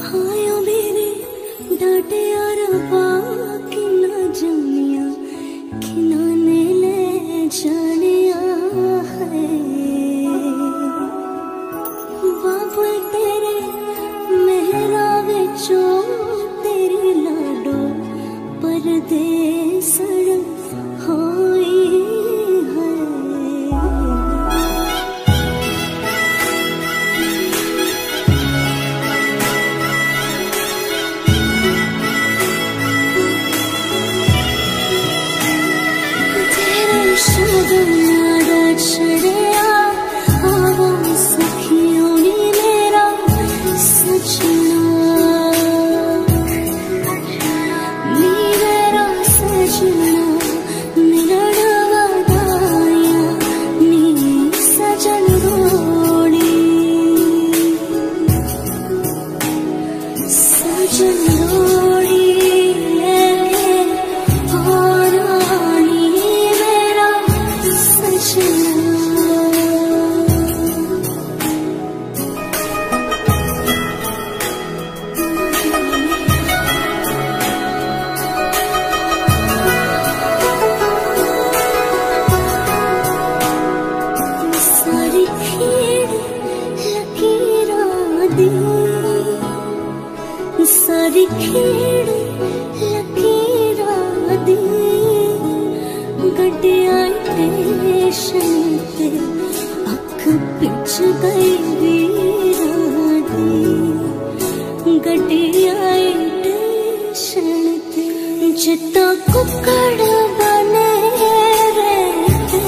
हायो मेरे डाटे रबा कि ना जमिया खिना ने ले जानिया है। बाबू तेरे मेहरा विचो तेरी लाडो परदेसण होई है। तेरे शगुनारा छड़िया आवो सखियों नी मेरा सजना। नी मेरा सजना मिलन वदाया नी सजन रोड़ी। सजन रोड़ी लेके आनी मेरा सजना। सारी खेड़ लकीरां दी, सारी खेड़ लकीरां दी गड्डियां स्टेशन ते अख पिच गई वीरां दी। गड्डियां स्टेशन ते जिता कुकड़ बने रहते,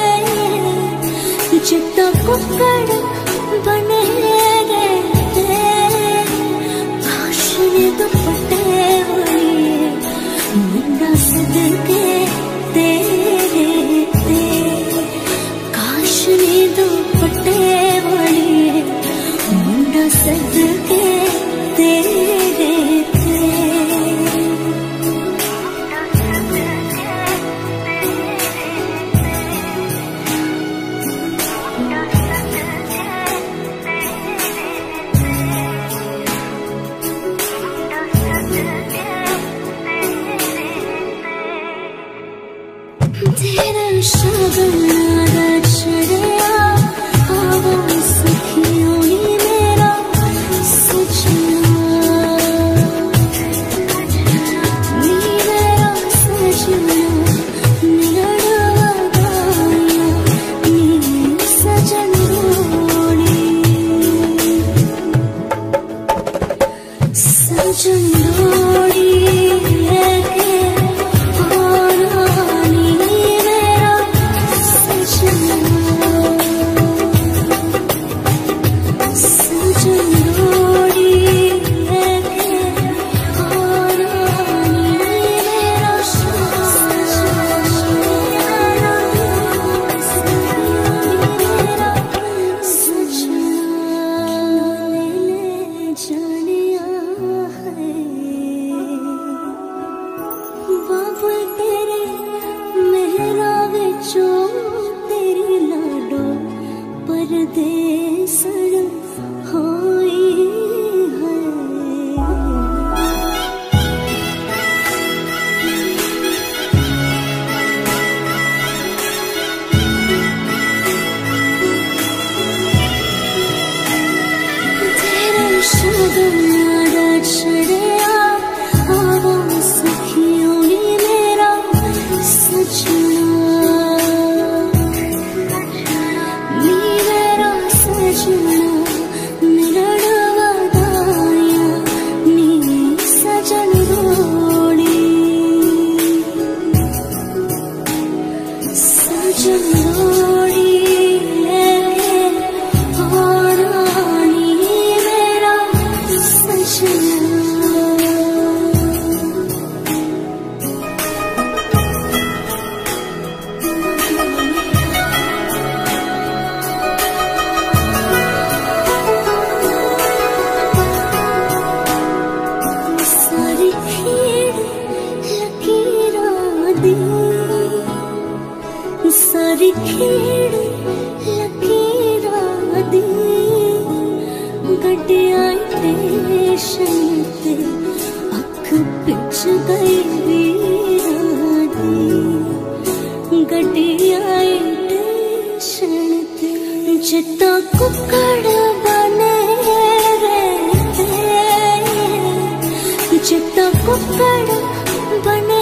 जिता कुकड़ बने रहते। काश ने दुपट्टे वाली मुंडा सदके तेरे ते। काश ने दुपट्टे वाली मुंडा सदके तेरे ते। तेरा शगुनारा छड़िया आवो सखियों नी मेरा सजना। नी मेरा सजना मिलन वदाया नी सजन रोड़ी। सजन रोड़ी लेके आनी मेरा सजना। सजन रोड़ी लेके आनी मेरा सजना। ले जानिया है। बाबू तेरे मेहरा विचो तेरी लाडो परदेसण होई है। तेरे शगुनारा छड़िया आवो सखियों नी मेरा सजना। नी मेरा सजना मिलन वदाया नी सजन रोड़ी। सजन रोड़ी लेके आनी मेरा सजना। सारी खेड़ लकीरां दी, सारी खेड़ लकीरां दी गड्डियां स्टेशन गुलशन ते अख पिच गई वीरां दी गड्डी आई टेशन ते जिद्दां कुक्कड़ बने जिद्दां कुक्कड़ बने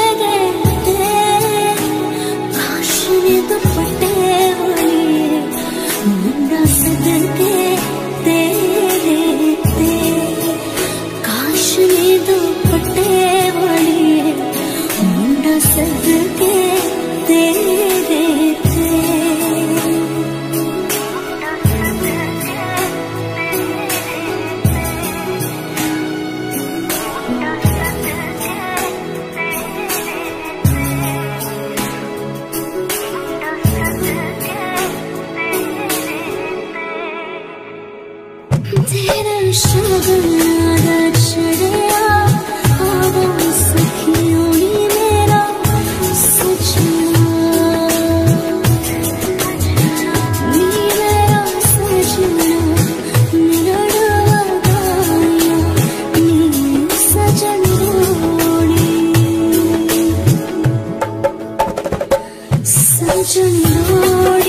काश ने दुपट्टे वाली मुंडा सदके तेरे ते काश ने दुपट्टे वाली मुंडा सदके तेरे ते तेरा शगन चढ़िया हवा सखियों नी मेरा सजना नी मेरा सजना मेरा डवाया नी सजन लोड़ी सजन लोड़ी